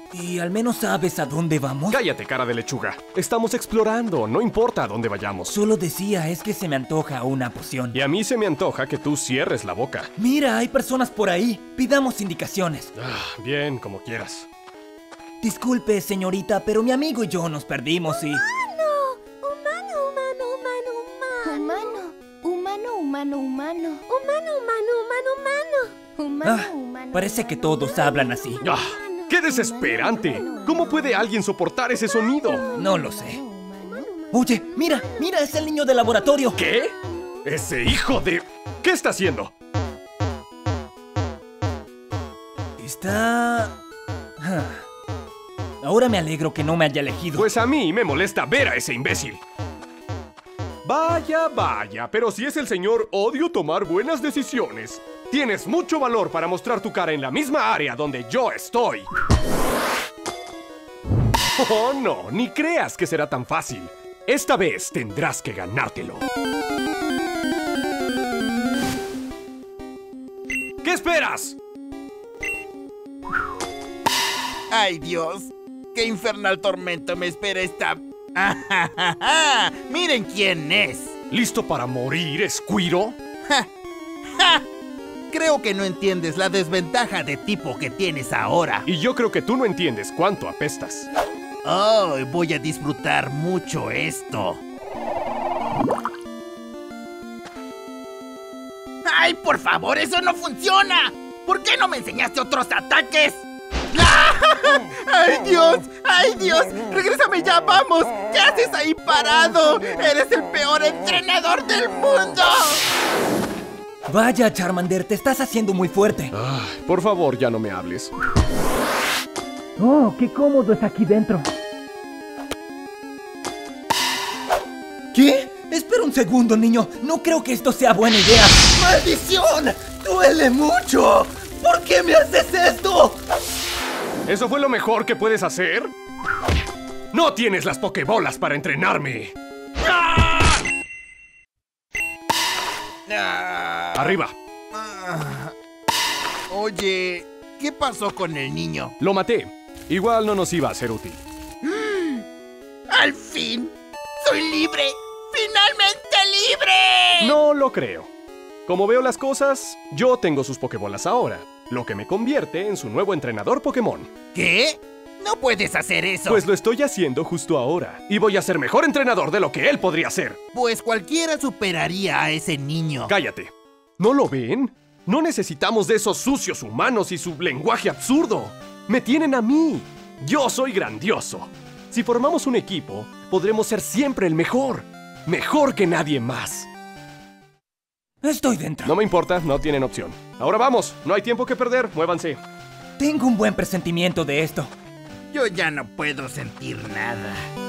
¿Y al menos sabes a dónde vamos? Cállate, cara de lechuga. Estamos explorando, no importa a dónde vayamos. Solo decía, es que se me antoja una poción. Y a mí se me antoja que tú cierres la boca. Mira, hay personas por ahí. Pidamos indicaciones. Bien, como quieras. Disculpe, señorita, pero mi amigo y yo nos perdimos y... Parece que todos hablan así. ¡Qué desesperante! ¿Cómo puede alguien soportar ese sonido? No lo sé. Oye, mira, es el niño del laboratorio. ¿Qué? ¡Ese hijo de...! ¿Qué está haciendo? Está... Ahora me alegro que no me haya elegido. Pues a mí me molesta ver a ese imbécil. Vaya, pero si es el señor Odio tomar buenas decisiones. Tienes mucho valor para mostrar tu cara en la misma área donde yo estoy. Oh, no, ni creas que será tan fácil. Esta vez tendrás que ganártelo. ¿Qué esperas? ¡Ay, Dios! ¡Qué infernal tormento me espera esta... ¡Miren quién es! ¿Listo para morir, escuiro? ¡Ja! Creo que no entiendes la desventaja de tipo que tienes ahora. Y yo creo que tú no entiendes cuánto apestas. Oh, voy a disfrutar mucho esto. ¡Ay, por favor, eso no funciona! ¿Por qué no me enseñaste otros ataques? ¡Ay, Dios! ¡Ay, Dios! ¡Regrésame ya, vamos! ¿Qué haces ahí parado? ¡Eres el peor entrenador del mundo! Vaya, Charmander, te estás haciendo muy fuerte. Por favor, ya no me hables. Oh, qué cómodo es aquí dentro. ¿Qué? Espera un segundo, niño. No creo que esto sea buena idea. ¡Maldición! ¡Duele mucho! ¿Por qué me haces esto? ¿Eso fue lo mejor que puedes hacer? ¡No tienes las pokebolas para entrenarme! ¡Arriba! Oye, ¿qué pasó con el niño? Lo maté. Igual no nos iba a ser útil. ¡Al fin! ¡Soy libre! ¡Finalmente libre! No lo creo. Como veo las cosas, yo tengo sus pokebolas ahora, lo que me convierte en su nuevo entrenador Pokémon. ¿Qué? No puedes hacer eso. Pues lo estoy haciendo justo ahora, y voy a ser mejor entrenador de lo que él podría ser. Pues cualquiera superaría a ese niño. Cállate. ¿No lo ven? No necesitamos de esos sucios humanos y su lenguaje absurdo. Me tienen a mí. Yo soy grandioso. Si formamos un equipo, podremos ser siempre el mejor. Mejor que nadie más. Estoy dentro. No me importa, no tienen opción. Ahora vamos, no hay tiempo que perder, muévanse. Tengo un buen presentimiento de esto. Yo ya no puedo sentir nada.